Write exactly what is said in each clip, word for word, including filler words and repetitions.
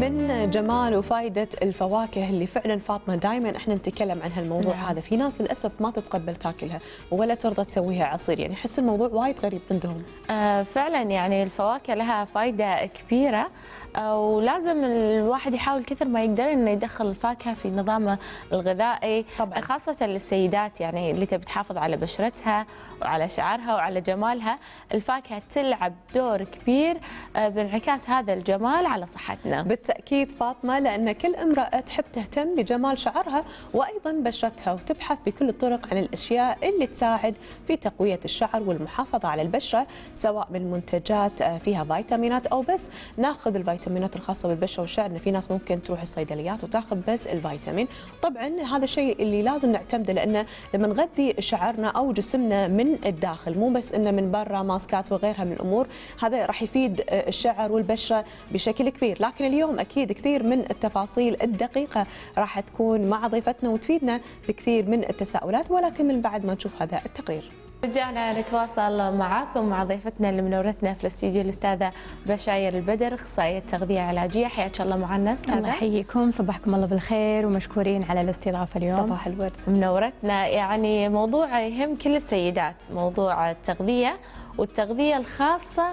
من جمال وفائدة الفواكه اللي فعلا فاطمة دائما احنا نتكلم عن هالموضوع. نعم. هذا في ناس للأسف ما تتقبل تاكلها ولا ترضى تسويها عصير، يعني احس الموضوع وايد غريب عندهم. آه فعلا يعني الفواكه لها فائدة كبيرة، آه ولازم الواحد يحاول كثر ما يقدر انه يدخل الفاكهة في نظامه الغذائي طبعا، خاصة للسيدات يعني اللي تبي تحافظ على بشرتها وعلى شعرها وعلى جمالها. الفاكهة تلعب دور كبير آه بانعكاس هذا الجمال على صحتنا. بالتأكيد فاطمة، لأن كل امرأة تحب تهتم بجمال شعرها وأيضا بشرتها، وتبحث بكل الطرق عن الأشياء اللي تساعد في تقوية الشعر والمحافظة على البشرة، سواء من منتجات فيها فيتامينات أو بس ناخذ الفيتامينات الخاصة بالبشرة والشعر. في ناس ممكن تروح الصيدليات وتاخذ بس الفيتامين. طبعا هذا الشيء اللي لازم نعتمده، لأنه لما نغذي شعرنا أو جسمنا من الداخل مو بس إنه من برا ماسكات وغيرها من الأمور، هذا راح يفيد الشعر والبشرة بشكل كبير. لكن اليوم أكيد كثير من التفاصيل الدقيقة راح تكون مع ضيفتنا وتفيدنا في كثير من التساؤلات، ولكن من بعد ما نشوف هذا التقرير. رجعنا نتواصل معاكم مع ضيفتنا اللي منورتنا في الاستديو الأستاذة بشاير البدر، أخصائية تغذية علاجية. حياك الله معنا أستاذة. الله يحييكم، صباحكم الله بالخير ومشكورين على الاستضافة اليوم. صباح الورد. منورتنا. يعني موضوع يهم كل السيدات، موضوع التغذية والتغذية الخاصة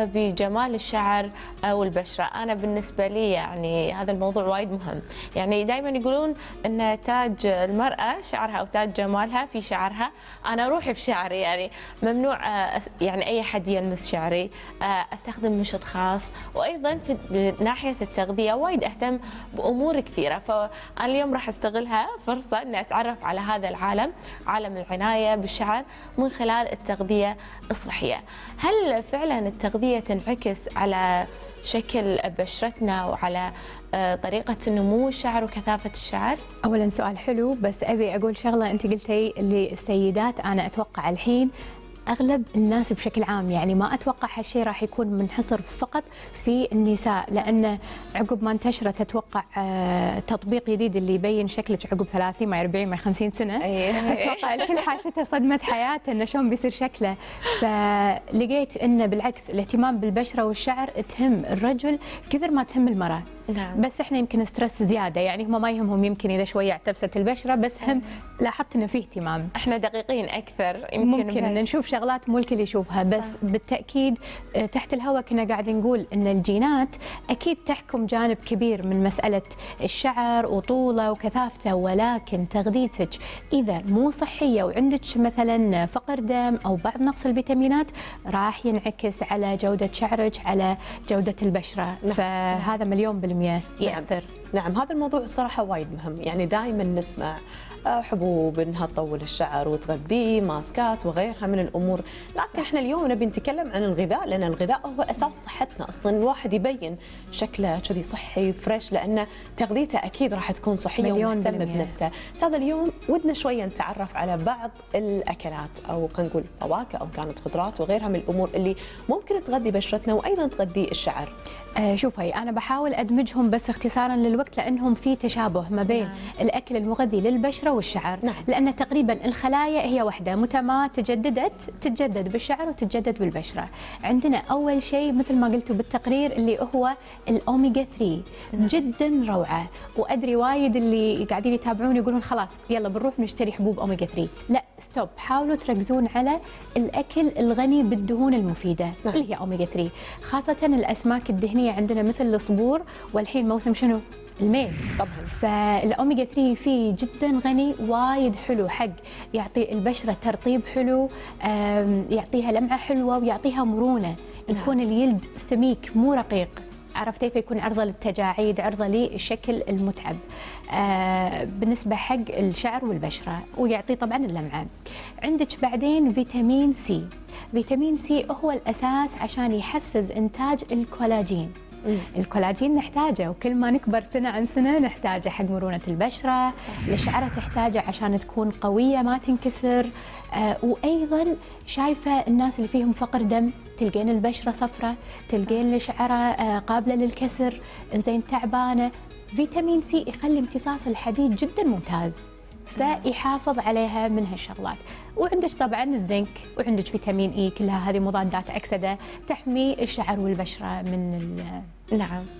بجمال الشعر والبشرة. أنا بالنسبة لي يعني هذا الموضوع وايد مهم. يعني دائما يقولون أن تاج المرأة شعرها أو تاج جمالها في شعرها. أنا روحي في شعري، يعني ممنوع يعني أي حد يلمس شعري، أستخدم مشط خاص، وأيضا في ناحية التغذية وايد أهتم بأمور كثيرة. فأنا اليوم راح أستغلها فرصة أن أتعرف على هذا العالم، عالم العناية بالشعر من خلال التغذية الصحية. هل فعلا التغذية تنعكس على شكل بشرتنا وعلى طريقة نمو الشعر وكثافة الشعر؟ أولا سؤال حلو، بس أبي أقول شغلة. أنت قلتي للسيدات، أنا أتوقع الحين أغلب الناس بشكل عام، يعني ما أتوقع هالشيء راح يكون منحصر فقط في النساء، لأن عقب ما انتشرت أتوقع تطبيق جديد اللي يبين شكلك عقب ثلاثين ما أربعين ما خمسين سنة. أتوقع الكل حاشته صدمة حياته إنه شلون بيصير شكله. فلقيت إنه بالعكس الاهتمام بالبشرة والشعر تهم الرجل كثر ما تهم المرأة. نعم. بس احنا يمكن ستريس زياده، يعني هم ما يهمهم يمكن اذا شويه اعتبست البشره، بس هم لاحظت انه فيه اهتمام. احنا دقيقين اكثر، يمكن ممكن ان نشوف شغلات مو الكل يشوفها. بس صح. بالتاكيد تحت الهواء كنا قاعدين نقول ان الجينات اكيد تحكم جانب كبير من مساله الشعر وطوله وكثافته، ولكن تغذيتك اذا مو صحيه وعندك مثلا فقر دم او بعض نقص الفيتامينات راح ينعكس على جوده شعرك، على جوده البشره. نعم. فهذا مليون بالمئة يأثر. نعم. نعم، هذا الموضوع الصراحة وايد مهم. يعني دائما نسمع حبوب انها تطول الشعر وتغذيه، ماسكات وغيرها من الامور، لكن احنا اليوم نبي نتكلم عن الغذاء، لان الغذاء هو اساس صحتنا. اصلا الواحد يبين شكله كذي صحي فريش، لان تغذيته اكيد راح تكون صحيه ومهتم بنفسه. استاذ اليوم ودنا شويه نتعرف على بعض الاكلات، او خلينا نقول فواكه او كانت خضروات وغيرها من الامور اللي ممكن تغذي بشرتنا وايضا تغذي الشعر. آه شوفي، انا بحاول ادمجهم بس اختصارا للوقت، لانهم في تشابه ما بين نعم. الاكل المغذي للبشره والشعر. نعم. لان تقريبا الخلايا هي واحده، متى ما تجددت تتجدد بالشعر وتتجدد بالبشره. عندنا اول شيء مثل ما قلتوا بالتقرير اللي هو الاوميجا ثلاثة. نعم. جدا روعه، وادري وايد اللي قاعدين يتابعون يقولون خلاص يلا بنروح نشتري حبوب اوميجا ثلاثة. لا ستوب، حاولوا تركزون على الاكل الغني بالدهون المفيده. نعم. اللي هي اوميجا ثلاثة، خاصه الاسماك الدهنيه عندنا مثل الصبور، والحين موسم شنو؟ الميت طبعا. فالاوميجا ثلاثة فيه جدا غني، وايد حلو حق يعطي البشره ترطيب حلو، يعطيها لمعه حلوه ويعطيها مرونه. نعم. يكون الجلد سميك مو رقيق، عرفتي؟ فيكون عرضه للتجاعيد، عرضه للشكل المتعب. آه بالنسبه حق الشعر والبشره، ويعطي طبعا اللمعه. عندك بعدين فيتامين سي. فيتامين سي هو الاساس عشان يحفز انتاج الكولاجين. الكولاجين نحتاجه، وكل ما نكبر سنة عن سنة نحتاجه حق مرونة البشرة. الشعرة تحتاجه عشان تكون قوية ما تنكسر. آه وأيضا شايفة الناس اللي فيهم فقر دم تلقين البشرة صفرة، تلقين الشعرة آه قابلة للكسر، إنزين تعبانة. فيتامين سي يخلي امتصاص الحديد جدا ممتاز، فيحافظ عليها من هالشغلات. وعندك طبعا الزنك، وعندك فيتامين اي، كلها هذه مضادات اكسده تحمي الشعر والبشره من ال... نعم.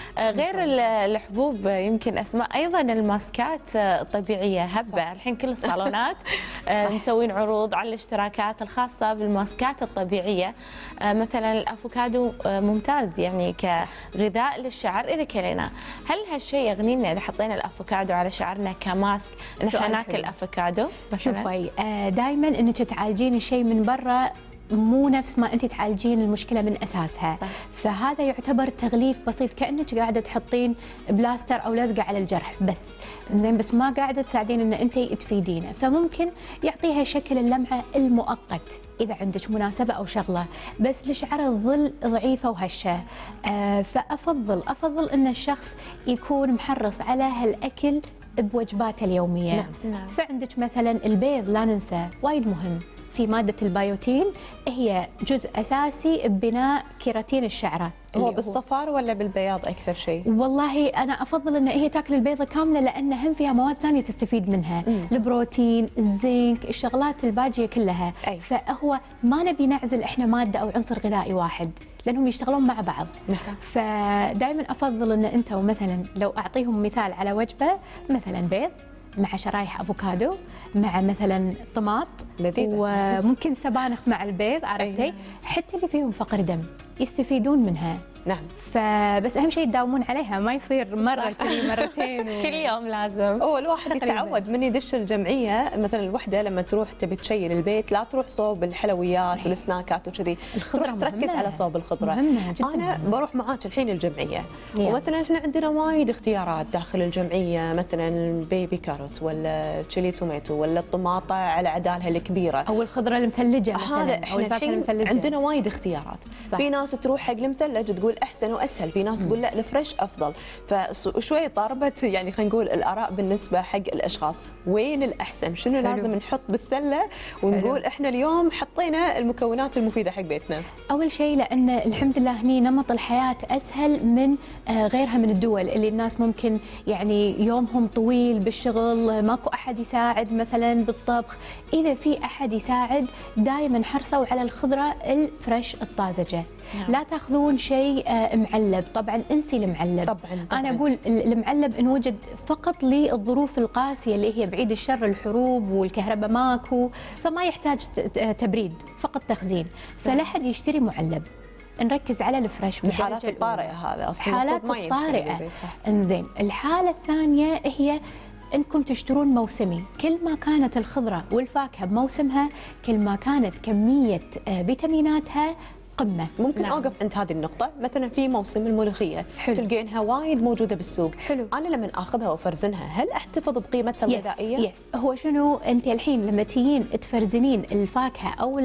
غير الحبوب يمكن اسماء ايضا الماسكات الطبيعيه هبه. صح. الحين كل الصالونات مسوين عروض على الاشتراكات الخاصه بالماسكات الطبيعيه. مثلا الافوكادو ممتاز يعني كغذاء للشعر اذا كلينا. هل هالشيء يغنينا اذا حطينا الافوكادو على شعرنا كماسك ان احنا ناكل افوكادو؟ شوفي دائما انك تعالجين الشيء من برا مو نفس ما انت تعالجين المشكله من اساسها. صح. فهذا يعتبر تغليف بسيط كانك قاعده تحطين بلاستر او لزقه على الجرح بس زين، بس ما قاعده تساعدين ان انت تفيدينه. فممكن يعطيها شكل اللمعه المؤقت اذا عندك مناسبه او شغله، بس لشعر تظل ضعيفه وهشه. آه فافضل افضل ان الشخص يكون محرص على هالاكل بوجباته اليوميه. نعم. نعم. فعندك مثلا البيض لا ننسى وايد مهم، في مادة البيوتين هي جزء أساسي ببناء كيراتين الشعرة. هو بالصفار ولا بالبياض أكثر شيء؟ والله أنا أفضل أن هي تاكل البيضة كاملة لأن هم فيها مواد ثانية تستفيد منها. مم. البروتين، الزنك، الشغلات الباجية كلها. أي. فهو ما نبي نعزل إحنا مادة أو عنصر غذائي واحد لأنهم يشتغلون مع بعض. نعم. فدائما أفضل أن أنت مثلا لو أعطيهم مثال على وجبة مثلا بيض مع شرايح افوكادو مع مثلا طماط لذيذة. وممكن سبانخ مع البيض، عرفتي؟ أيوة. حتى اللي فيهم فقر دم يستفيدون منها. نعم. فبس اهم شيء تداومون عليها، ما يصير مره كذي مرتين و... كل يوم لازم. هو الواحد يتعود من يدش الجمعيه. مثلا الوحده لما تروح تبي تشيل البيت لا تروح صوب الحلويات والسناكات وكذي، تروح تركز على صوب الخضره. مهمة جدا. انا بروح معاك الحين الجمعيه يعني. ومثلا احنا عندنا وايد اختيارات داخل الجمعيه، مثلا بيبي كاروت ولا تشيلي توميتو ولا الطماطه على عدالها الكبيره او الخضره المثلجه مثلا. هذا احنا الحين عندنا وايد اختيارات. صح. في ناس تروح حق المثلج تقول احسن واسهل، في ناس تقول لا الفريش افضل. فشوي طاربت يعني خلينا نقول الاراء بالنسبه حق الاشخاص، وين الاحسن؟ شنو حلو. لازم نحط بالسله ونقول حلو. احنا اليوم حطينا المكونات المفيده حق بيتنا. اول شيء لان الحمد لله هني نمط الحياه اسهل من غيرها من الدول اللي الناس ممكن يعني يومهم طويل بالشغل، ماكو احد يساعد مثلا بالطبخ. اذا في احد يساعد دائما حرصوا على الخضره الفريش الطازجه. نعم. لا تاخذون شيء معلب، طبعا انسي المعلب. طبعا, طبعا. انا اقول المعلب انوجد فقط للظروف القاسيه اللي هي بعيد الشر، الحروب والكهرباء ماكو، فما يحتاج تبريد فقط تخزين. فلا حد يشتري معلب، نركز على الفريش. الحالات الطارئه هذا اصلا حالات الطارئه. انزين الحاله الثانيه هي انكم تشترون موسمي. كل ما كانت الخضره والفاكهه بموسمها كل ما كانت كميه فيتاميناتها قمة. ممكن نعم. اوقف عند هذه النقطة. مثلا في موسم الملوخية تلقينها وايد موجودة بالسوق. حلو. انا لما اخذها وافرزنها هل احتفظ بقيمتها الغذائية؟ يس. يس. هو شنو انت الحين لما تجين تفرزنين الفاكهة او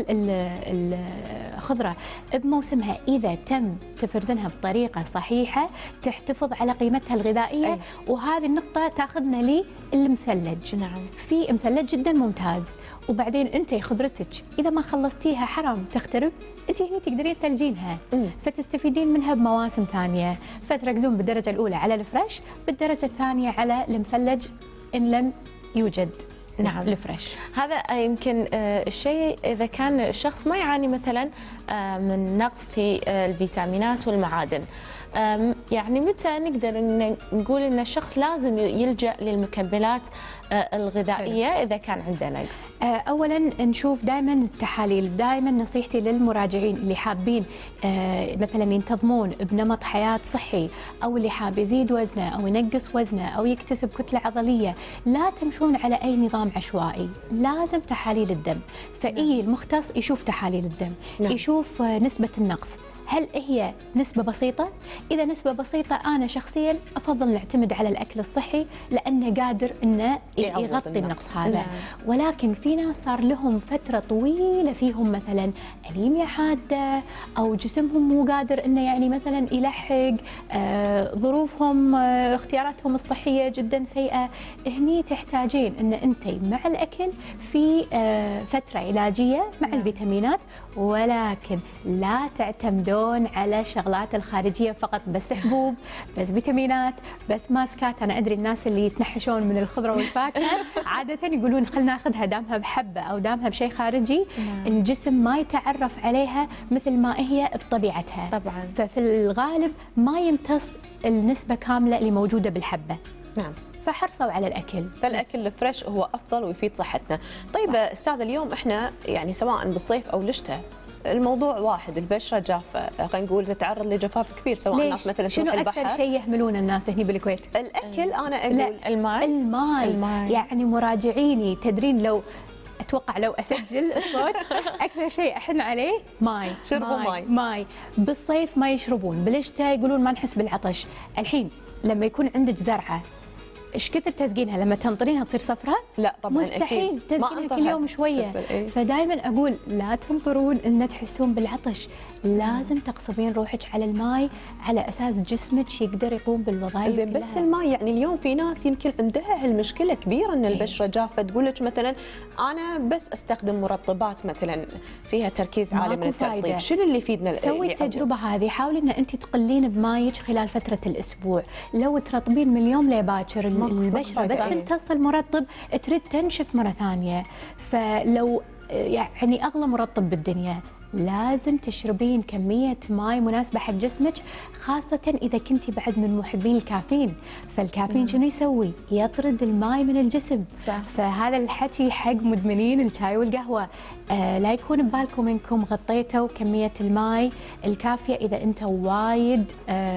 الخضرة بموسمها اذا تم تفرزنها بطريقة صحيحة تحتفظ على قيمتها الغذائية. أي. وهذه النقطة تاخذنا للمثلج. نعم. في مثلج جدا ممتاز، وبعدين انت خضرتك اذا ما خلصتيها حرام تخترب، انت هنا تقدرين تثلجينها فتستفيدين منها بمواسم ثانيه. فتركزون بالدرجه الاولى على الفريش، بالدرجه الثانيه على المثلج ان لم يوجد. نعم الفريش. هذا يمكن الشيء اذا كان الشخص ما يعاني مثلا من نقص في الفيتامينات والمعادن. يعني متى نقدر إن نقول ان الشخص لازم يلجأ للمكملات الغذائيه اذا كان عنده نقص؟ اولا نشوف دائما التحاليل. دائما نصيحتي للمراجعين اللي حابين مثلا ينتظمون بنمط حياه صحي، او اللي حاب يزيد وزنه او ينقص وزنه او يكتسب كتله عضليه، لا تمشون على اي نظام عشوائي، لازم تحاليل الدم. فاي المختص يشوف تحاليل الدم. نعم. يشوف نسبه النقص، هل هي نسبة بسيطة؟ إذا نسبة بسيطة أنا شخصياً أفضل نعتمد على الأكل الصحي لأنه قادر إنه يغطي النقص هذا. نعم. ولكن في ناس صار لهم فترة طويلة فيهم مثلاً أنيميا حادة أو جسمهم مو قادر إنه يعني مثلاً يلحق، آه ظروفهم آه اختياراتهم الصحية جداً سيئة. هني تحتاجين إن أنت مع الأكل في آه فترة علاجية مع نعم. الفيتامينات، ولكن لا تعتمدوا يعتمدون على الشغلات الخارجيه فقط، بس حبوب، بس فيتامينات، بس ماسكات. انا ادري الناس اللي يتنحشون من الخضره والفاكهه عاده يقولون خلينا ناخذها دامها بحبه او دامها بشيء خارجي. نعم. الجسم ما يتعرف عليها مثل ما هي بطبيعتها طبعا، ففي الغالب ما يمتص النسبه كامله اللي موجوده بالحبه. نعم. فحرصوا على الاكل، فالاكل الفريش هو افضل ويفيد صحتنا. طيب صح. استاذ اليوم احنا يعني سواء بالصيف او الشتاء الموضوع واحد، البشره جافه، خلينا نقول تتعرض لجفاف كبير، سواء الناس مثلا شنو اكثر شيء يهملون الناس هنا بالكويت؟ الاكل. انا اقول لا الماء. الماء. الماء يعني مراجعيني تدرين لو اتوقع لو اسجل الصوت اكثر شيء احن عليه ماي. شربوا ماي. ماي بالصيف ما يشربون، بالشتاء يقولون ما نحس بالعطش. الحين لما يكون عندك زرعه ايش كثر تسقينها؟ لما تنطرينها تصير صفراء؟ لا طبعا مستحيل تسقينها كل يوم شويه. إيه؟ فدائما اقول لا تنطرون ان تحسون بالعطش، لازم تقصبين روحك على الماء على اساس جسمك يقدر يقوم بالوظائف. زين بس الماء يعني اليوم في ناس يمكن عندها هالمشكله كبيره ان البشره جافه، تقول لك مثلا انا بس استخدم مرطبات مثلا فيها تركيز عالي من الترطيب، شنو اللي يفيدنا؟ سوي التجربه هذه، حاولي ان انت تقلين بمايك خلال فتره الاسبوع. لو ترطبين من اليوم لباكر البشره بس تمتص المرطب تريد تنشف مره ثانيه. فلو يعني اغلى مرطب بالدنيا لازم تشربين كمية ماء مناسبة حق جسمك، خاصة إذا كنتي بعد من محبين الكافيين. فالكافيين شنو يسوي؟ يطرد الماء من الجسم. صح. فهذا الحكي حق مدمنين الشاي والقهوة، آه لا يكون ببالكم انكم غطيتوا كمية الماء الكافية إذا انتوا وايد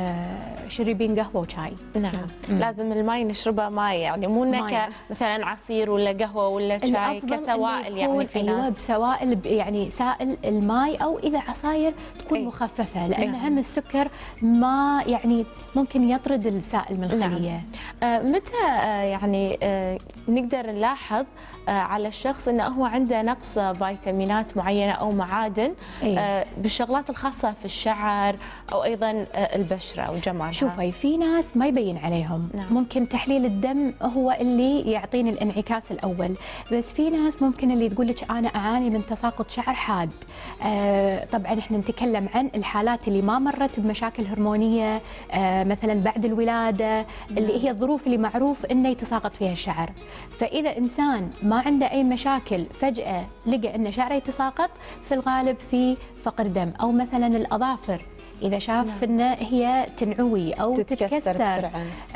آه شربين قهوة وشاي. نعم. مم. لازم الماء نشربه ماء، يعني مو انك مثلا عصير ولا قهوة ولا شاي كسوائل. يعني في ناس أيوة بسوائل، يعني سائل الماء او اذا عصاير تكون أي. مخففه، لان نعم. هم السكر ما يعني ممكن يطرد السائل من الخليه. نعم. آه متى آه يعني آه نقدر نلاحظ آه على الشخص انه هو عنده نقص فيتامينات معينه او معادن آه بالشغلات الخاصه في الشعر او ايضا آه البشره وجمالها؟ شوفي في ناس ما يبين عليهم. نعم. ممكن تحليل الدم هو اللي يعطيني الانعكاس الاول، بس في ناس ممكن اللي تقول لك انا اعاني من تساقط شعر حاد. آه طبعا احنا نتكلم عن الحالات اللي ما مرت بمشاكل هرمونيه آه مثلا بعد الولاده. نعم. اللي هي الظروف اللي معروف انه يتساقط فيها الشعر. فاذا انسان ما عنده اي مشاكل فجاه لقى ان شعره يتساقط، في الغالب في فقر دم. او مثلا الاظافر اذا شاف نعم. ان هي تنعوي او تتكسر, تتكسر.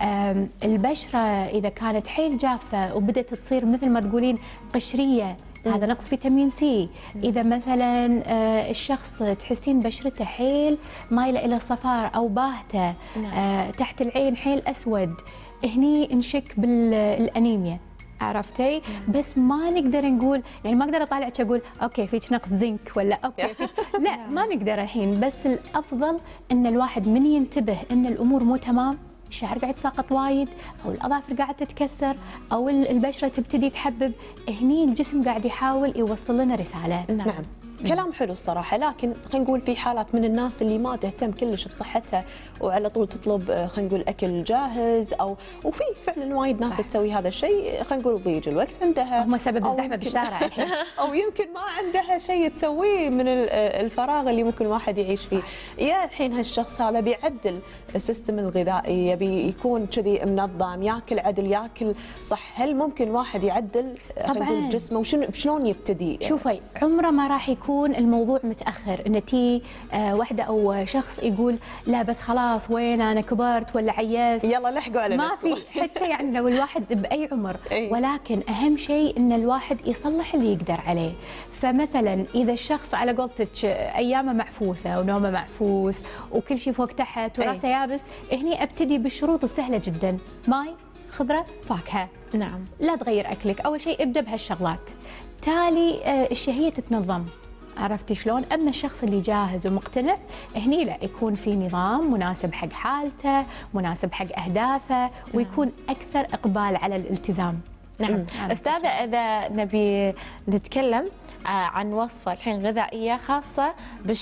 البشره اذا كانت حيل جافه وبدت تصير مثل ما تقولين قشريه، هذا نقص فيتامين سي. إذا مثلا الشخص تحسين بشرته حيل مايلة إلى الصفار أو باهتة، تحت العين حيل أسود، هني نشك بالأنيميا. عرفتي؟ بس ما نقدر نقول، يعني ما اقدر اطالعك اقول اوكي فيك نقص زنك ولا اوكي فيك لا ما نقدر الحين. بس الافضل ان الواحد من ينتبه ان الامور مو تمام، الشعر قاعد يتساقط وايد او الاظافر قاعده تتكسر او البشره تبتدي تحبب، هني الجسم قاعد يحاول يوصل لنا رساله. نعم, نعم. كلام حلو الصراحه، لكن خلينا نقول في حالات من الناس اللي ما تهتم كلش بصحتها وعلى طول تطلب خلينا نقول اكل جاهز، او وفي فعلا وايد ناس صح. تسوي هذا الشيء، خلينا نقول ضيق الوقت عندها، هم سبب الزحمه بالشارع الحين او يمكن ما عندها شيء تسويه من الفراغ اللي ممكن واحد يعيش فيه. يا الحين هالشخص هذا بيعدل السيستم الغذائي، يبي يكون كذي منظم، ياكل عدل، ياكل صح. هل ممكن واحد يعدل خلينا نقول جسمه؟ وشنو شلون يبتدي؟ شوفي عمره ما راح يكون الموضوع متاخر ان تي آه وحده او شخص يقول لا بس خلاص وين انا كبرت ولا عياس يلا لحقوا على نفسكم. ما في حتى يعني لو الواحد باي عمر أي. ولكن اهم شيء ان الواحد يصلح اللي يقدر عليه. فمثلا اذا الشخص على قولتك ايامه معفوسه ونومه معفوس وكل شيء فوق تحت وراسه يابس، هني ابتدي بالشروط السهله جدا، ماي، خضره، فاكهه. نعم. لا تغير اكلك، اول شيء ابدا بهالشغلات، تالي الشهيه تتنظم. عرفتي شلون؟ اما الشخص اللي جاهز ومقتنع هني لا، يكون في نظام مناسب حق حالته، مناسب حق اهدافه، ويكون اكثر اقبال على الالتزام. نعم. استاذه اذا نبي نتكلم عن وصفه الحين غذائيه خاصه بالشعر،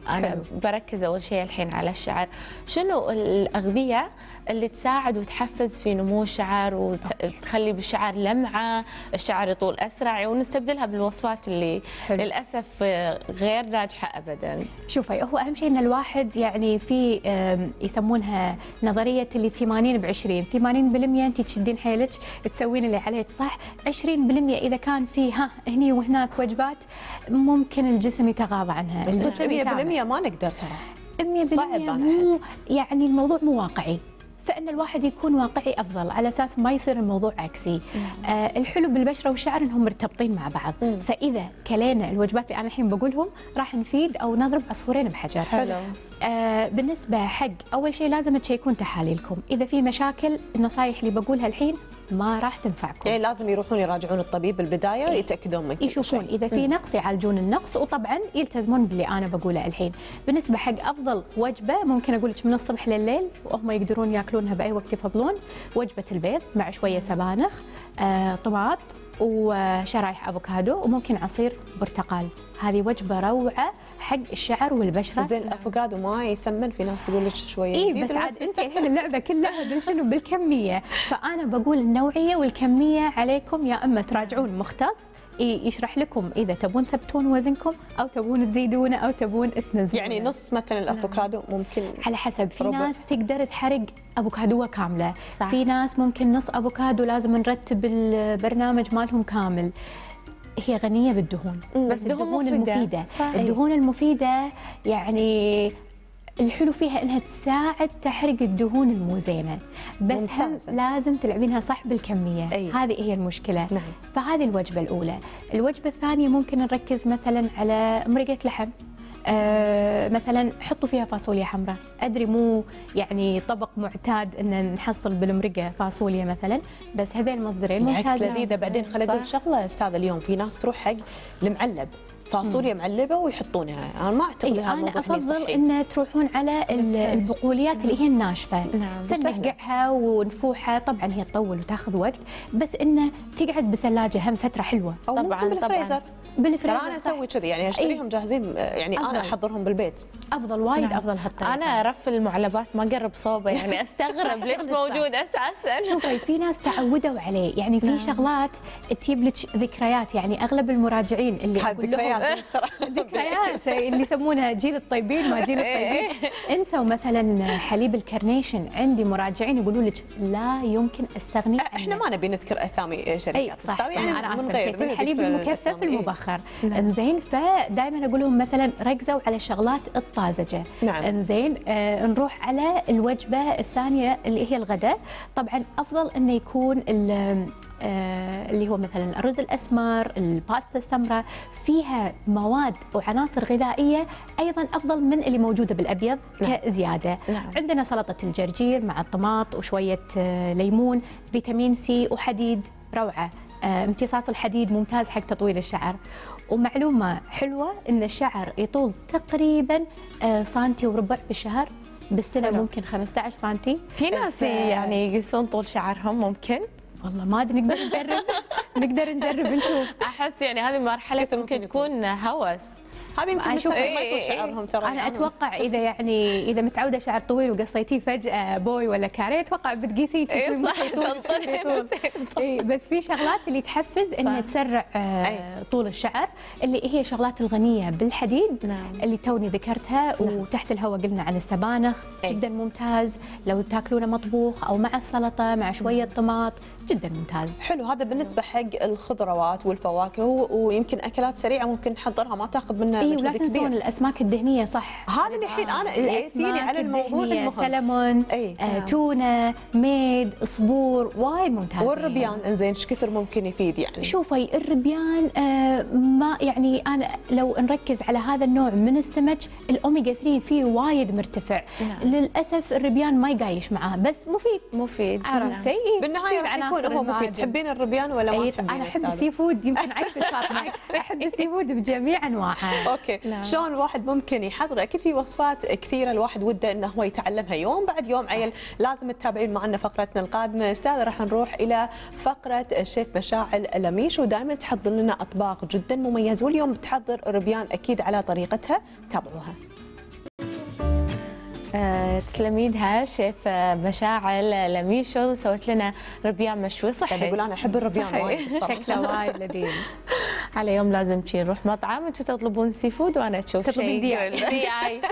انا حلو. بركز اول شيء الحين على الشعر. شنو الاغذيه اللي تساعد وتحفز في نمو الشعر وتخلي بالشعر لمعه، الشعر يطول اسرع، ونستبدلها بالوصفات اللي حلو. للاسف غير ناجحه ابدا. شوفي، هو اهم شيء ان الواحد يعني في يسمونها نظريه اللي ثمانين بعشرين، ثمانين بالمئة انت تشدين حيلك تسوين اللي عليك صح، عشرين بالمئة اذا كان في ها هني وهناك وجبات ممكن الجسم يتغاضى عنها. بس مية بالمئة ما نقدر ترى، مية بالمئة مو يعني الموضوع مو واقعي، فإن الواحد يكون واقعي أفضل على أساس ما يصير الموضوع عكسي. آه الحلو بالبشرة والشعر إنهم مرتبطين مع بعض، مم. فإذا كلينا الوجبات اللي أنا الحين بقولهم راح نفيد أو نضرب عصفورين بحجر. حلو. آه بالنسبة حق أول شيء لازم تشيكون تحاليلكم، إذا في مشاكل النصائح اللي بقولها الحين ما راح تنفعكم. يعني لازم يروحون يراجعون الطبيب بالبداية ويتأكدون من كل يشوفون شيء. إذا في نقص يعالجون النقص، وطبعا يلتزمون باللي أنا بقوله الحين. بالنسبة حق أفضل وجبة ممكن أقول لك من الصبح لليل وهم يقدرون ياكلونها بأي وقت يفضلون، وجبة البيض مع شوية سبانخ، آه طماط وشرايح افوكادو وممكن عصير برتقال. هذه وجبه روعه حق الشعر والبشره. زين الافوكادو ما يسمن؟ في ناس تقول لك شويه اي بس عاد انت الحين اللعبه كلها شنو بالكميه، فانا بقول النوعيه والكميه عليكم، يا اما تراجعون مختص يشرح لكم اذا تبون تثبتون وزنكم او تبون تزيدونه او تبون تنزلونه. يعني نص مثلا الافوكادو ممكن على حسب، في ربع. ناس تقدر تحرق افوكادوه كامله، صح. في ناس ممكن نص افوكادو لازم نرتب البرنامج مالهم كامل. هي غنيه بالدهون، بس الدهون المفيده، صحيح. الدهون المفيده يعني الحلو فيها انها تساعد تحرق الدهون المو زينه، بس هم لازم تلعبينها صح بالكميه. أي. هذه هي المشكله. نعم. فهذه الوجبه الاولى. الوجبه الثانيه ممكن نركز مثلا على مرقه لحم، آه مثلا حطوا فيها فاصوليا حمراء. ادري مو يعني طبق معتاد ان نحصل بالمرقه فاصوليا مثلا، بس هذين المصدرين ممتازه لذيذه. بعدين خليني اقول شغله استاذ، اليوم في ناس تروح حق المعلب فاصوليا معلبه ويحطونها، انا ما اعتقد إيه انا افضل ان تروحون على البقوليات اللي هي الناشفه. نعم. فنقعها ونفوحها، طبعا هي تطول وتاخذ وقت، بس انه تقعد بالثلاجه هم فتره حلوه. او طبعا بالفريزر. بالفريزر ترى انا اسوي كذي، يعني اشتريهم جاهزين، يعني أفضل. انا احضرهم بالبيت افضل وايد. نعم. افضل هالطريقه. انا ارفل المعلبات ما اقرب صوبه، يعني استغرب ليش موجود اساسا. شوفي في ناس تعودوا عليه، يعني في نعم. شغلات تجيب لك ذكريات، يعني اغلب المراجعين اللي اقول لهم ذكريات اللي يسمونها جيل الطيبين ما جيل الطيبين. انسوا مثلا حليب الكرنيشن، عندي مراجعين يقولوا لك لا يمكن استغني عنه. احنا ما نبي نذكر اسامي شركات. اي صح, صح. يعني انا من غير الحليب المكثف المبخر. انزين فدائما اقول لهم مثلا ركزوا على الشغلات الطازجه. نعم. انزين آه نروح على الوجبه الثانيه اللي هي الغداء. طبعا افضل انه يكون آه اللي هو مثلا الرز الاسمر، الباستا السمراء، فيها مواد وعناصر غذائيه ايضا افضل من اللي موجوده بالابيض. نعم. كزياده. نعم. عندنا سلطه الجرجير مع الطماط وشويه آه ليمون، فيتامين سي وحديد روعه. آه امتصاص الحديد ممتاز حق تطويل الشعر. ومعلومه حلوه ان الشعر يطول تقريبا آه سنتي وربع بالشهر، بالسنه حلو. ممكن خمسة عشر سنتي. في ناس يعني يقيسون طول شعرهم ممكن. والله ما ادري، نقدر نجرب نقدر نجرب نشوف. احس يعني هذه مرحله ممكن تكون هوس. هذه يمكن بس ما يطول شعرهم ترى. انا اتوقع اذا يعني اذا متعوده شعر طويل وقصيتيه فجاه بوي ولا كاري، اتوقع بتقيسين اي صح. اي بس في شغلات اللي تحفز ان تسرع آه طول الشعر، اللي هي شغلات الغنيه بالحديد. نعم. اللي توني ذكرتها. نعم. وتحت الهواء قلنا عن السبانخ. أي. جدا ممتاز لو تاكلونه مطبوخ او مع السلطه مع شويه طماط، جدا ممتاز. حلو. هذا بالنسبه حق الخضروات والفواكه، ويمكن اكلات سريعه ممكن نحضرها ما تاخذ منا اي ولا تنسون الاسماك الدهنيه. صح، هذا اللي الحين انا يأتيني على الموضوع المهم. سلمون، آه، تونه، ميد، صبور، وايد ممتاز. والربيان انزين ايش كثر ممكن يفيد يعني؟ شوفي الربيان آه ما يعني انا لو نركز على هذا النوع من السمك، الاوميجا ثلاثة فيه وايد مرتفع. نعم. للاسف الربيان ما يقايش معاه، بس مفيد مفيد. عرفتي؟ نعم. بالنهايه راح يكون هو مفيد. تحبين الربيان ولا ما تحبين؟ انا احب السي فود، يمكن عكس فاطمه. احب السي فود بجميع انواعها. اوكي. نعم. شلون الواحد ممكن يحضر؟ اكيد في وصفات كثيره الواحد وده انه هو يتعلمها يوم بعد يوم. صح. عيل لازم تتابعين معنا فقرتنا القادمه. استاذه راح نروح الى فقره الشيف مشاعل لميش، ودائما تحضر لنا اطباق جدا مميز، واليوم بتحضر ربيان اكيد على طريقتها، تابعوها. تسلم ايدها شيف مشاعل لميشو، سوت لنا ربيان مشوي صحي. يقول انا احب الربيان وايد شكله وايد لذيذ. على يوم لازم شي نروح مطعم انتم تطلبون سي فود وانا اشوف شيء دي اي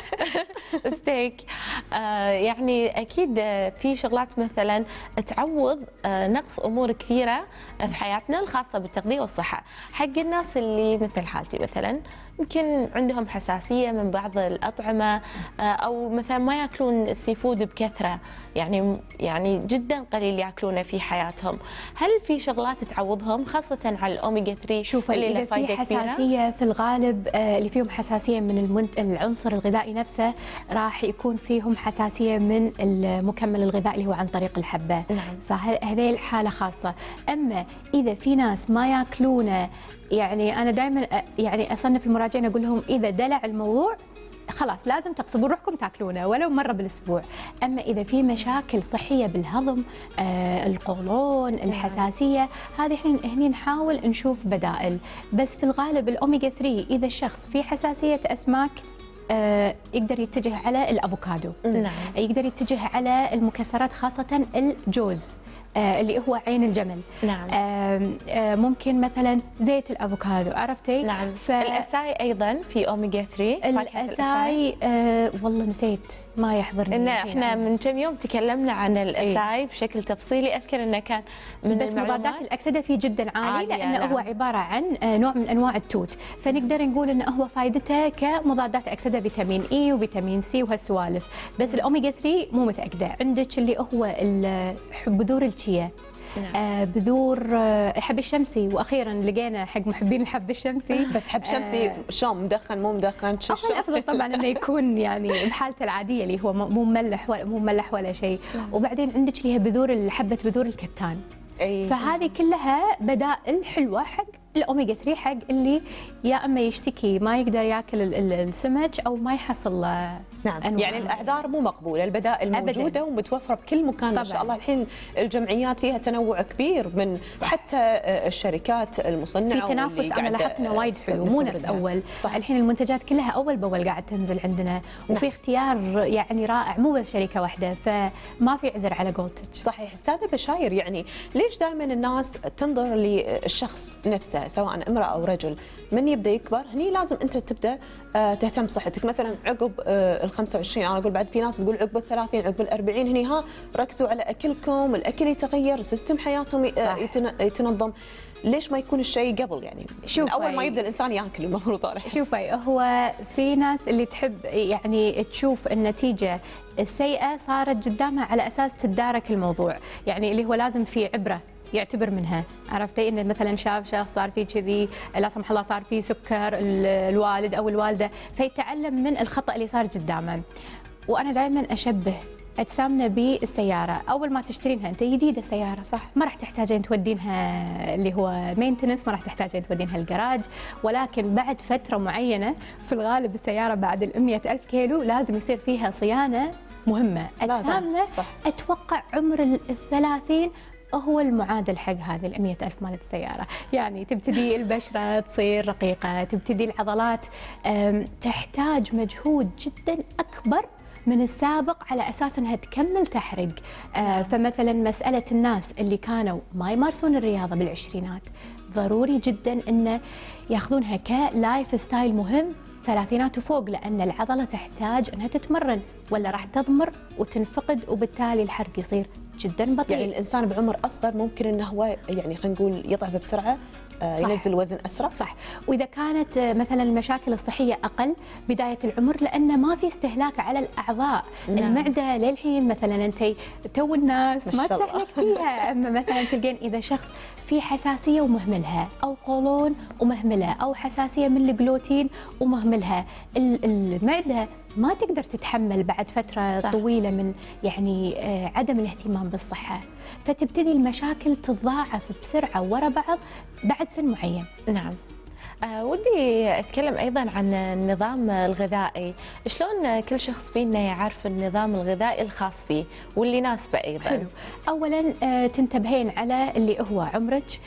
ستيك. آه يعني اكيد في شغلات مثلا تعوض آه نقص امور كثيره في حياتنا الخاصه بالتغذيه والصحه. حق الناس اللي مثل حالتي مثلا يمكن عندهم حساسيه من بعض الاطعمه او مثلا ما ياكلون السي فود بكثره، يعني يعني جدا قليل ياكلونه في حياتهم. هل في شغلات تعوضهم خاصه على الاوميجا ثلاثة؟ شوف اللي في حساسيه في الغالب اللي فيهم حساسيه من العنصر الغذائي نفسه راح يكون فيهم حساسيه من المكمل الغذائي اللي هو عن طريق الحبه. نعم. فهذه الحاله خاصه. اما اذا في ناس ما ياكلونه، يعني انا دائما يعني اصنف المراجعين اقول لهم اذا دلع الموضوع خلاص لازم تغصبون روحكم تاكلونه ولو مره بالاسبوع. اما اذا في مشاكل صحيه بالهضم، آه القولون، الحساسيه، هذه احنا هني نحاول نشوف بدائل. بس في الغالب الاوميجا ثلاثة اذا الشخص في حساسيه اسماك آه يقدر يتجه على الافوكادو. نعم. يقدر يتجه على المكسرات خاصه الجوز آه اللي هو عين الجمل. نعم. آه آه ممكن مثلا زيت الافوكادو، عرفتي؟ نعم. ف... الاساي ايضا في اوميجا ثلاثة. الاساي آه والله نسيت ما يحضرني. إن احنا من كم يوم تكلمنا عن الاساي بشكل تفصيلي، اذكر انه كان من بس مضادات الاكسده فيه جدا عالي لانه نعم. هو عباره عن نوع من انواع التوت، فنقدر نقول انه هو فائدته كمضادات اكسده فيتامين اي وفيتامين سي وهالسوالف. بس الاوميجا ثلاثة مو متاكده. عندك اللي هو بذور الشيا. نعم. آه بذور آه حب الشمسي، واخيرا لقينا حق محبين الحب الشمسي. بس حب شمسي آه شلون مدخن مو مدخن؟ شو الافضل طبعا انه يكون يعني بحالته العاديه اللي هو مو مملح ولا مو مملح ولا شيء. نعم. وبعدين عندك اللي هي بذور حبه بذور الكتان. أي. فهذه كلها بدائل حلوه حق الاوميجا ثلاثة، حق اللي يا اما يشتكي ما يقدر ياكل السمك او ما يحصل. نعم. أنواع. يعني الاعذار مو مقبوله، البدائل موجوده أبداً. ومتوفره بكل مكان. طبعاً. ما شاء الله الحين الجمعيات فيها تنوع كبير من صح. حتى الشركات المصنعه في تنافس. انا لاحظت انه وايد حلو مو نفس اول. صح. الحين المنتجات كلها اول باول قاعد تنزل عندنا. نعم. وفي اختيار يعني رائع، مو بس شركه واحده، فما في عذر على قولتك. صحيح. استاذه بشاير، يعني ليش دائما الناس تنظر للشخص نفسه سواء امراه او رجل من يبدا يكبر هني لازم انت تبدا تهتم بصحتك؟ مثلا عقب ال خمسة وعشرين، انا اقول بعد في ناس تقول عقب ال ثلاثين، عقب ال أربعين، هني ها ركزوا على اكلكم، الاكل يتغير، سيستم حياتهم يتنظم. ليش ما يكون الشيء قبل؟ يعني من اول ما يبدا الانسان ياكل المفروض. انا شوفي، هو في ناس اللي تحب يعني تشوف النتيجه السيئه صارت قدامها على اساس تتدارك الموضوع، يعني اللي هو لازم في عبره يعتبر منها. عرفتي ان مثلا شاف شخص صار فيه كذي، لا سمح الله صار فيه سكر، الوالد او الوالده، فيتعلم من الخطا اللي صار قدامه. وانا دائما اشبه اجسامنا بالسياره، اول ما تشترينها انت جديده السياره صح، ما راح تحتاجين تودينها اللي هو مينتنس، ما راح تحتاجين تودينها الجراج، ولكن بعد فتره معينه في الغالب السياره بعد ال مئة ألف كيلو لازم يصير فيها صيانه مهمه. اجسامنا اتوقع عمر الثلاثين هو المعادل حق هذه ال مئة ألف مالت السيارة. يعني تبتدي البشرة تصير رقيقة، تبتدي العضلات تحتاج مجهود جدا أكبر من السابق على أساس أنها تكمل تحرق. آه فمثلا مسألة الناس اللي كانوا ما يمارسون الرياضة بالعشرينات ضروري جدا أن ياخذونها كلايف ستايل مهم ثلاثينات وفوق، لأن العضلة تحتاج أنها تتمرن ولا راح تضمر وتنفقد، وبالتالي الحرق يصير جدا بطيء. يعني الإنسان بعمر أصغر ممكن أنه هو يعني خلينا نقول يضعف بسرعة، ينزل وزن أسرع. صح. وإذا كانت مثلا المشاكل الصحية أقل بداية العمر، لأن ما في استهلاك على الأعضاء. نعم. المعدة للحين مثلا أنت تو الناس ما استهلكتيها، أما مثلا تلقين إذا شخص في حساسية ومهملها، أو قولون ومهملها، أو حساسية من الجلوتين ومهملها، المعدة ما تقدر تتحمل بعد فترة صح. طويلة من يعني عدم الاهتمام بالصحة، فتبتدي المشاكل تتضاعف بسرعة ورا بعض بعد سن معين. نعم. آه ودي أتكلم أيضا عن النظام الغذائي، شلون كل شخص فينا يعرف النظام الغذائي الخاص فيه واللي يناسبه أيضا؟ حلو. أولا آه تنتبهين على اللي هو عمرك،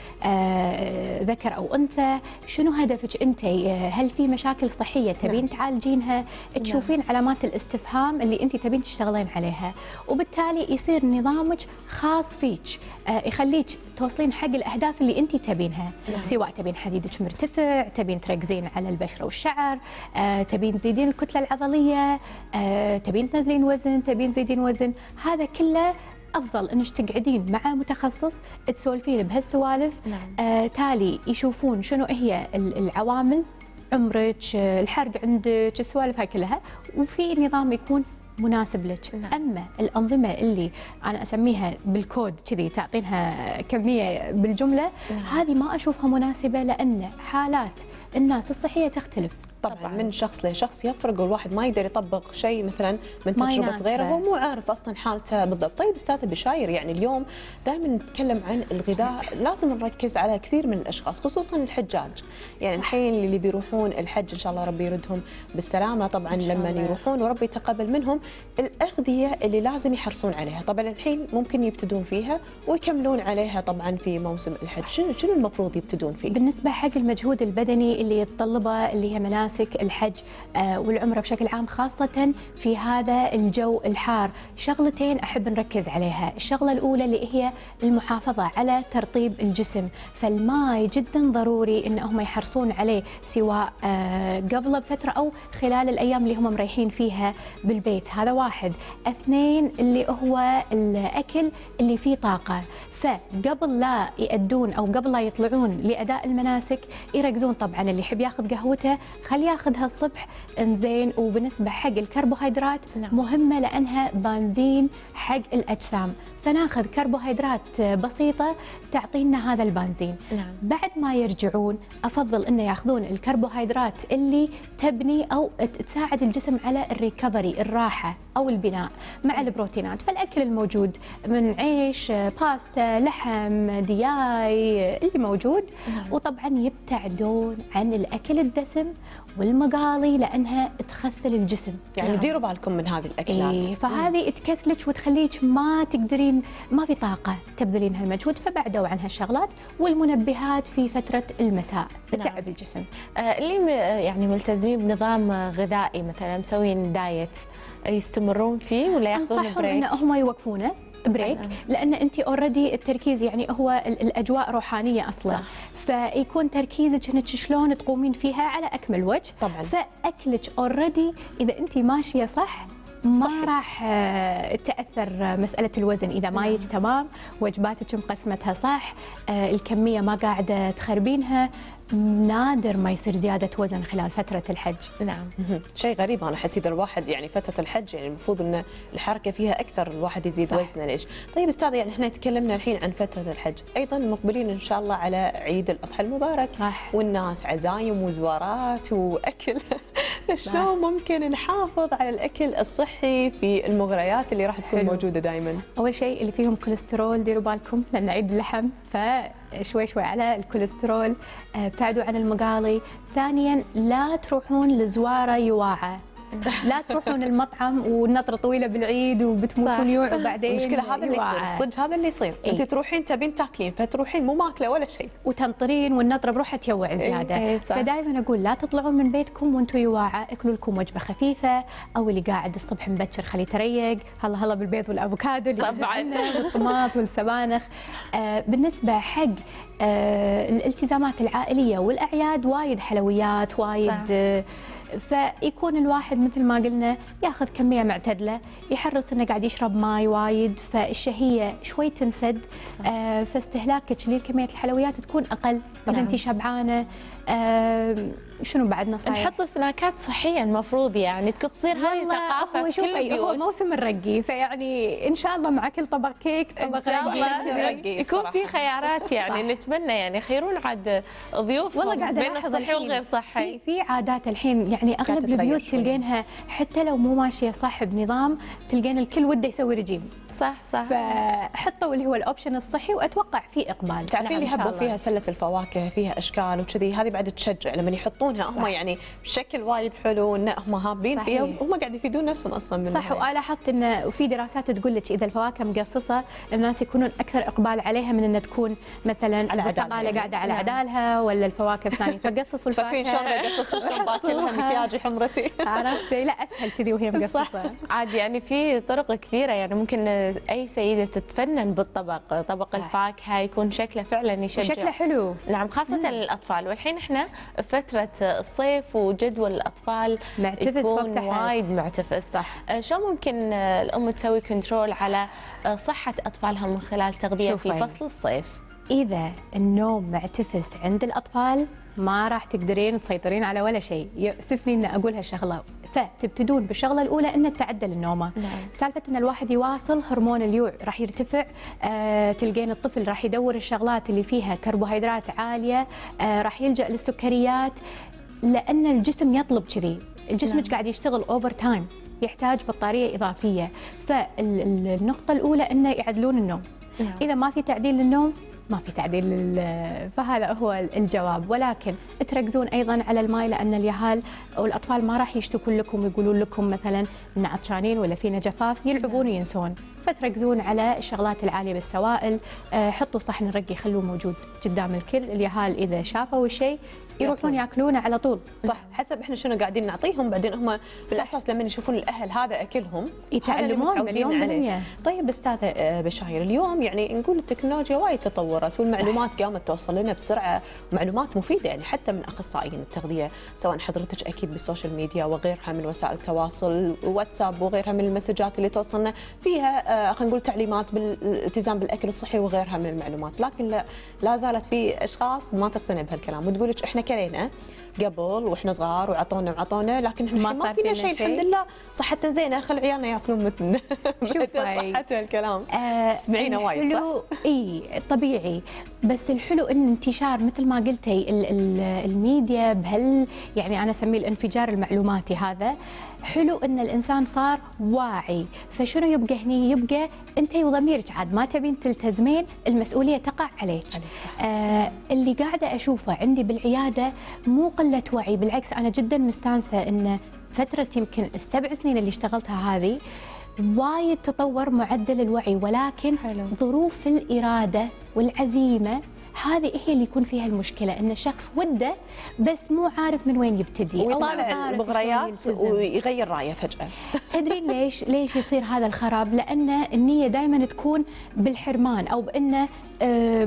آه ذكر أو أنثى، شنو هدفك أنت، آه هل في مشاكل صحية تبين نعم. تعالجينها، تشوفين نعم. علامات الاستفهام اللي أنت تبين تشتغلين عليها، وبالتالي يصير نظامك خاص فيك، آه يخليك توصلين حق الأهداف اللي أنت تبينها، نعم. سواء تبين حديدك مرتفع، تبين تركزين على البشرة والشعر، آه، تبين تزيدين الكتلة العضلية، آه، تبين تنزلين وزن، تبين تزيدين وزن، هذا كله افضل انك تقعدين مع متخصص تسولفين بهالسوالف. نعم. آه، تالي يشوفون شنو هي العوامل، عمرك، الحرق عندك، السوالف هاي كلها، وفي نظام يكون مناسب لك. نعم. اما الانظمه اللي انا اسميها بالكود كذي تعطينها كميه بالجمله، نعم. هذه ما اشوفها مناسبه، لان حالات الناس الصحيه تختلف. طبعا, طبعا من شخص لشخص يفرق، والواحد ما يقدر يطبق شيء مثلا من تجربه غيره هو مو عارف اصلا حالته بالضبط. طيب استاذ بشاير، يعني اليوم دائما نتكلم عن الغذاء، لازم نركز على كثير من الاشخاص خصوصا الحجاج، يعني الحين اللي بيروحون الحج ان شاء الله ربي يردهم بالسلامه، طبعا لما يروحون وربي يتقبل منهم، الاغذيه اللي لازم يحرصون عليها، طبعا الحين ممكن يبتدون فيها ويكملون عليها طبعا في موسم الحج، شنو شنو المفروض يبتدون فيه؟ بالنسبه حق المجهود البدني اللي يتطلبه، اللي هي مناسك الحج والعمرة بشكل عام، خاصة في هذا الجو الحار، شغلتين أحب نركز عليها. الشغلة الأولى اللي هي المحافظة على ترطيب الجسم، فالماء جدا ضروري إن هم يحرصون عليه، سواء قبل بفترة أو خلال الأيام اللي هم مريحين فيها بالبيت، هذا واحد. اثنين اللي هو الأكل اللي فيه طاقة، فقبل لا يأدون أو قبل لا يطلعون لأداء المناسك يركزون. طبعا اللي يحب ياخذ قهوته خليه ياخذها الصبح، انزين. وبالنسبة حق الكربوهيدرات، نعم. مهمة لأنها بنزين حق الأجسام، فناخذ كربوهيدرات بسيطة تعطينا هذا البنزين. نعم. بعد ما يرجعون أفضل إنه ياخذون الكربوهيدرات اللي تبني أو تساعد الجسم على الريكفري، الراحة أو البناء، مع البروتينات. فالأكل الموجود من عيش، باستا، لحم، دياي، اللي موجود. نعم. وطبعا يبتعدون عن الأكل الدسم والمقالي لأنها تخثل الجسم، يعني نعم. ديروا بالكم من هذه الأكلات. إيه، فهذه تكسلك وتخليك ما تقدرين، ما في طاقة تبذلين هالمجهود، فبعدوا عن هالشغلات. والمنبهات في فترة المساء تتعب نعم. الجسم. آه اللي يعني ملتزمين بنظام غذائي مثلا مسوين دايت، يستمرون فيه ولا ياخذون بريك؟ إن هم يوقفونه بريك، لأن أنت أوريدي التركيز، يعني هو الأجواء روحانية أصلا، صح. فيكون تركيزك انك شلون تقومين فيها على اكمل وجه. طبعا. فاكلك اوريدي اذا انت ماشيه صح ما صحيح. راح تاثر مساله الوزن اذا ما يجي تمام، وجباتك مقسمتها صح، الكميه ما قاعده تخربينها، نادر ما يصير زياده وزن خلال فتره الحج. نعم. شيء غريب، انا حسيت الواحد يعني فتره الحج يعني المفروض ان الحركه فيها اكثر، الواحد يزيد صح. وزنه ليش؟ طيب استاذ، يعني احنا تكلمنا الحين عن فتره الحج، ايضا مقبلين ان شاء الله على عيد الاضحى المبارك، صح. والناس عزايم وزوارات واكل شلون ممكن نحافظ على الاكل الصحي في المغريات اللي راح تكون حلو. موجوده دائما؟ اول شيء اللي فيهم كوليسترول ديروا بالكم، لان عيد اللحم، فشوي شوي على الكوليسترول، ابتعدوا عن المقالي. ثانيا لا تروحون لزواره يواعه، لا تروحون المطعم والنطره طويله بالعيد وبتموتون يوع، وبعدين المشكله هذا اللي يصير، الصدق هذا اللي يصير. إيه؟ انت تروحين تبين تاكلين، فتروحين مو ماكله ولا شيء وتنطرين، والنطره بروحها تيوع زياده. إيه؟ إيه فدائما اقول لا تطلعون من بيتكم وانتم يواعه، اكلوا لكم وجبه خفيفه، او اللي قاعد الصبح مبكر خليه يتريق، هلا هلا بالبيض والافوكادو طبعا والطماط والسبانخ. آه بالنسبه حق آه الالتزامات العائليه والاعياد، وايد حلويات، وايد آه فيكون الواحد مثل ما قلنا ياخذ كميه معتدله، يحرص انه قاعد يشرب ماي وايد، فالشهيه شوي تنسد، آه فاستهلاكك لكميه الحلويات تكون اقل اذا انت شبعانه. آه شنو بعد نصايح؟ نحط سناكات صحيه المفروض يعني تصير هاي ثقافه في كل البيوت. هو موسم الرقي، فيعني ان شاء الله مع كل طبق كيك طبق إن شاء الله رقي يكون في خيارات يعني نتمنى يعني يخيرون عاد ضيوفهم بين الصحي والغير صحي. في في عادات الحين يعني اغلب البيوت تلقينها حتى لو مو ماشيه صح بنظام، تلقين الكل وده يسوي رجيم. صح صح. فحطوا اللي هو الاوبشن الصحي واتوقع في اقبال. تعرفين اللي هبوا فيها سله الفواكه فيها اشكال وكذي، هذه بعد تشجع لما يحطونها هم يعني بشكل وايد حلو ان هم هابين فيها وهم قاعد يفيدون نفسهم اصلا منها. صح. ولاحظت ان في دراسات تقول لك اذا الفواكه مقصصه الناس يكونون اكثر اقبال عليها من ان تكون مثلا على البرتقاله قاعده على عدالها ولا الفواكه الثانيه، فقصصوا الفاكهه. فاكرين شلون اقصص الشربات كلها مكياج حمرتي؟ عرفت؟ لا اسهل كذي وهي مقصصه. عاد يعني في طرق كثيره يعني ممكن اي سيده تتفنن بالطبق، طبق صح. الفاكهه يكون شكله فعلا يشجع، شكله حلو. نعم خاصه مم. للاطفال. والحين احنا فتره الصيف وجدول الاطفال معتفس يكون وايد معتفس. صح. شو ممكن الام تسوي كنترول على صحه اطفالها من خلال تغذيه في فصل الصيف؟ اذا النوم معتفس عند الاطفال ما راح تقدرين تسيطرين على ولا شيء. يؤسفني ان اقول هالشغله، فتبتدون بالشغله الاولى ان تعدل النومه. نعم. سالفه ان الواحد يواصل هرمون اليوع راح يرتفع، آه تلقين الطفل راح يدور الشغلات اللي فيها كربوهيدرات عاليه، آه راح يلجا للسكريات لان الجسم يطلب كذي. جسمك نعم. قاعد يشتغل اوفر تايم، يحتاج بطاريه اضافيه. فالنقطه الاولى انه يعدلون النوم. نعم. اذا ما في تعديل للنوم ما في تعديل، فهذا هو الجواب. ولكن تركزون ايضا على الماء، لان اليهال والاطفال ما راح يشتكون لكم ويقولون لكم مثلا ان عطشانين ولا فينا جفاف، يلعبون وينسون. فتركزون على الشغلات العاليه بالسوائل. حطوا صحن الرقي خلوه موجود قدام الكل. اليهال اذا شافوا الشيء يروحون ياكلونه على طول. صح، حسب احنا شنو قاعدين نعطيهم، بعدين هم بالاساس لما يشوفون الاهل هذا اكلهم يتعلمون مليون بالمية. طيب استاذه بشاير، اليوم يعني نقول التكنولوجيا وايد تطورت والمعلومات صح. قامت توصل لنا بسرعه، معلومات مفيده يعني حتى من اخصائيين التغذيه، سواء حضرتك اكيد بالسوشيال ميديا وغيرها من وسائل التواصل، واتساب وغيرها من المسجات اللي توصلنا فيها خلينا نقول تعليمات بالالتزام بالاكل الصحي وغيرها من المعلومات. لكن لا, لا زالت في اشخاص ما تقتنع بهالكلام وتقول لك احنا كلينا قبل واحنا صغار وعطونا وعطونا، لكن احنا ما فينا شيء الحمد لله، صحتنا زينه، خل عيالنا ياكلون مثلنا. شوفي صحته الكلام آه سمعينا وايد صح؟ اي طبيعي، بس الحلو ان انتشار مثل ما قلتي ال ال الميديا بهال يعني انا اسميه الانفجار المعلوماتي هذا، حلو ان الانسان صار واعي. فشنو يبقى هني؟ يبقى انت وضميرك عاد ما تبين تلتزمين، المسؤوليه تقع عليك. آه اللي قاعده اشوفه عندي بالعياده مو قله وعي، بالعكس انا جدا مستانسه ان فتره يمكن السبع سنين اللي اشتغلتها هذه وايد تطور معدل الوعي، ولكن حلو. ظروف الاراده والعزيمه هذه هي اللي يكون فيها المشكله، ان الشخص وده بس مو عارف من وين يبتدي، ويطالع المغريات ويغير رايه فجاه. تدرين ليش؟ ليش يصير هذا الخراب؟ لان النيه دائما تكون بالحرمان او بانه آه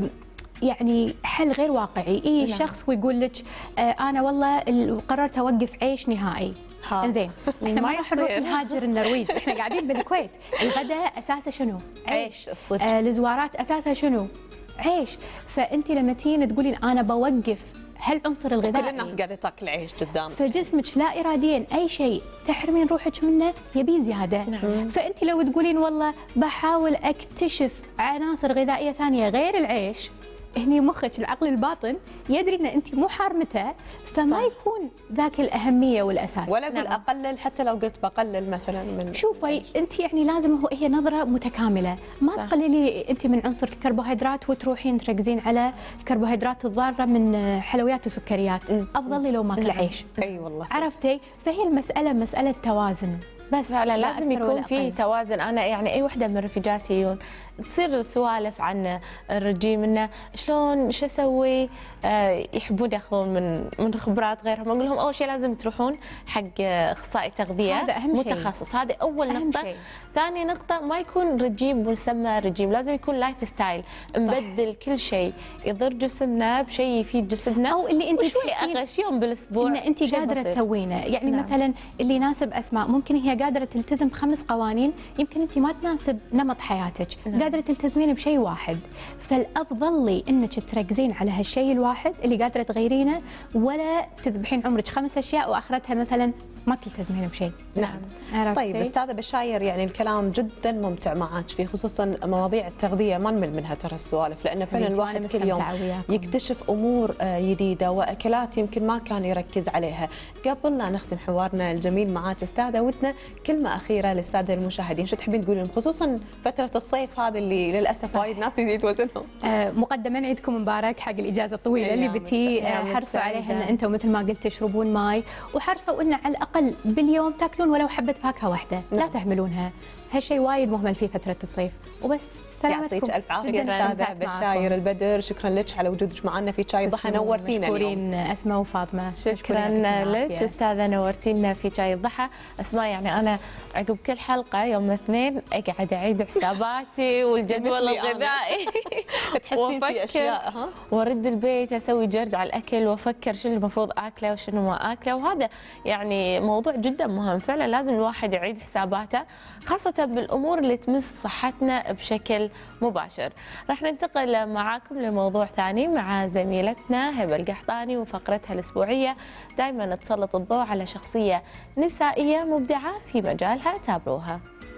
يعني حل غير واقعي. اي الشخص ويقول لك آه انا والله قررت اوقف عيش نهائي. زين احنا ما راح نروح نهاجر النرويج، احنا قاعدين بالكويت. الغداء اساسه شنو؟ عيش. الصدق آه الزوارات اساسها شنو؟ عيش. فانت لما تين تقولين انا بوقف هالعنصر الغذائي، كل الناس قاعده تاكل عيش قدام، فجسمك لا اراديا اي شيء تحرمين روحك منه يبي زياده. نعم. فانت لو تقولين والله بحاول اكتشف عناصر غذائيه ثانيه غير العيش، هني مخك العقل الباطن يدري ان انت مو حارمته، فما صح. يكون ذاك الاهميه والاساس. ولا اقول نعم. اقلل، حتى لو قلت بقلل مثلا من شوفي انت يعني لازم هو هي نظره متكامله، ما صح. تقللي انت من عنصر الكربوهيدرات وتروحين تركزين على الكربوهيدرات الضاره من حلويات وسكريات. م. افضل لي لو ماكل نعم. عيش. اي والله صح. عرفتي؟ فهي المساله مساله توازن، بس فعلا لازم يكون في توازن. انا يعني اي وحده من رفيجاتي تصير سوالف عن الرجيم، انه شلون شو اسوي، آه يحبون ياخذون من من خبرات غيرهم. اقول لهم اول شيء لازم تروحون حق اخصائي تغذيه هذا أهم متخصص، هذه اول أهم نقطه. شيء. ثاني نقطه ما يكون رجيم مسمى رجيم، لازم يكون لايف ستايل، نبدل كل شيء يضر جسمنا بشيء يفيد جسمنا، او اللي انت وشوي اغش يوم بالاسبوع ان انت قادره تسوينه. يعني نعم. مثلا اللي يناسب اسماء ممكن هي قادره تلتزم بخمس قوانين، يمكن انت ما تناسب نمط حياتك. نعم. قادره تلتزمين بشيء واحد، فالافضل لي انك تركزين على هالشيء الواحد اللي قادره تغيرينه، ولا تذبحين عمرك خمس اشياء واخرتها مثلا ما تلتزمين بشيء. نعم. عرفتي؟ طيب استاذه بشاير، يعني الكلام جدا ممتع معك فيه، خصوصا مواضيع التغذيه ما نمل منها ترى السوالف، لان فعلا الواحد كل يوم يكتشف امور جديده واكلات يمكن ما كان يركز عليها. قبل لا نختم حوارنا الجميل معك استاذه، ودنا كلمه اخيره للساده المشاهدين، شو تحبين تقولين خصوصا فتره الصيف هذه اللي للاسف وايد ناس يزيد وزنهم؟ آه مقدما عيدكم مبارك حق الاجازه الطويله اللي بتي، حرصوا عليها ان انتم مثل ما قلت تشربون ماي، وحرصوا ان على الاقل باليوم تاكلون ولو حبه فاكهه واحده، لا نعم. تهملونها، هالشيء وايد مهمل في فتره الصيف. وبس، سلامتكم. يعطيك الف عافيه استاذه بشاير البدر، شكرا لك على وجودك معنا في شاي ضحى، نورتينا اليوم. مشكورين اسماء وفاطمه. شكرا لك استاذه، نورتينا في شاي الضحى. اسماء يعني انا عقب كل حلقه يوم الاثنين اقعد اعيد حساباتي والجدول الغذائي تحسين في اشياء ها، وارد البيت اسوي جرد على الاكل وافكر شنو المفروض اكله وشنو ما اكله، وهذا يعني موضوع جدا مهم فعلا، لازم الواحد يعيد حساباته خاصه بالامور اللي تمس صحتنا بشكل مباشر. راح ننتقل معاكم لموضوع ثاني مع زميلتنا هبه القحطاني وفقرتها الاسبوعيه، دائما تسلط الضوء على شخصيه نسائيه مبدعه في مجالها، تابعوها.